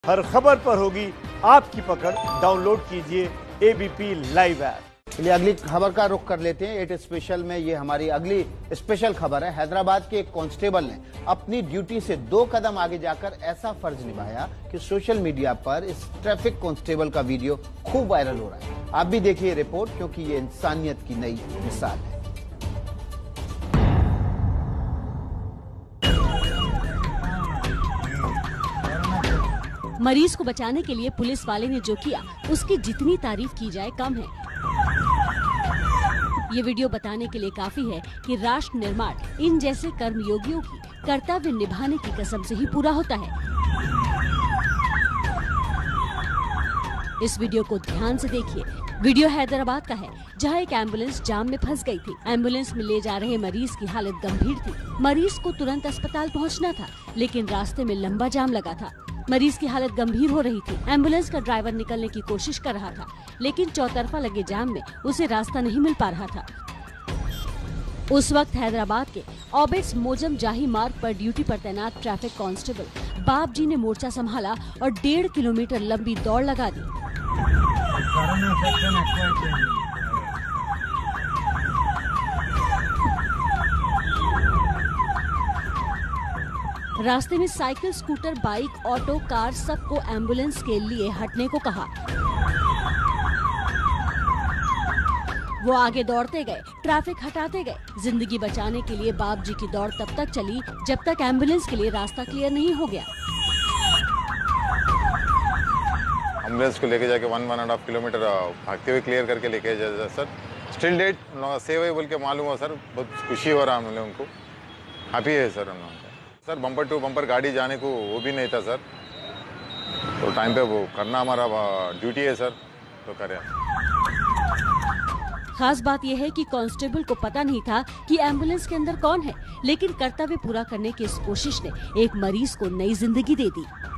हर खबर पर होगी आपकी पकड़। डाउनलोड कीजिए एबीपी लाइव ऐप। चलिए अगली खबर का रुख कर लेते हैं। 8 स्पेशल में ये हमारी अगली स्पेशल खबर है। हैदराबाद के एक कांस्टेबल ने अपनी ड्यूटी से 2 कदम आगे जाकर ऐसा फर्ज निभाया कि सोशल मीडिया पर इस ट्रैफिक कांस्टेबल का वीडियो खूब वायरल हो रहा है। आप भी देखिए रिपोर्ट, क्योंकि ये इंसानियत की नई मिसाल है। मरीज को बचाने के लिए पुलिस वाले ने जो किया उसकी जितनी तारीफ की जाए कम है। ये वीडियो बताने के लिए काफी है कि राष्ट्र निर्माण इन जैसे कर्मयोगियों की कर्तव्य निभाने की कसम से ही पूरा होता है। इस वीडियो को ध्यान से देखिए। वीडियो हैदराबाद का है, जहां एक एम्बुलेंस जाम में फंस गई थी। एम्बुलेंस में ले जा रहे मरीज की हालत गंभीर थी। मरीज को तुरंत अस्पताल पहुंचना था, लेकिन रास्ते में लंबा जाम लगा था। मरीज की हालत गंभीर हो रही थी। एम्बुलेंस का ड्राइवर निकलने की कोशिश कर रहा था, लेकिन चौतरफा लगे जाम में उसे रास्ता नहीं मिल पा रहा था। उस वक्त हैदराबाद के ऑबिट्स मोजम जाही मार्ग पर ड्यूटी पर तैनात ट्रैफिक कांस्टेबल बाप जी ने मोर्चा संभाला और 1.5 किलोमीटर लंबी दौड़ लगा दी। रास्ते में cycle, scooter, bike, auto, car सबको एम्बुलेंस के लिए हटने को कहा। वो आगे दौड़ते गए, ट्रैफिक हटाते गए। जिंदगी बचाने के लिए बाप जी की दौड़ तब तक चली जब तक एम्बुलेंस के लिए रास्ता क्लियर नहीं हो गया। एम्बुलेंस को लेके जाके 1.5 किलोमीटर भागते हुए क्लियर करके लेके जाए सर। स्टिल डेट सेव है बोल के मालूम हो सर। बहुत खुशी हो रहा है हम लोगों को। हैप्पी है सर हम लोग सर। बम्पर टू बम्पर गाड़ी जाने को वो भी नहीं था सर, तो टाइम पे वो करना हमारा ड्यूटी है सर, तो करें। खास बात यह है कि कांस्टेबल को पता नहीं था कि एम्बुलेंस के अंदर कौन है, लेकिन कर्तव्य पूरा करने की इस कोशिश ने एक मरीज को नई जिंदगी दे दी।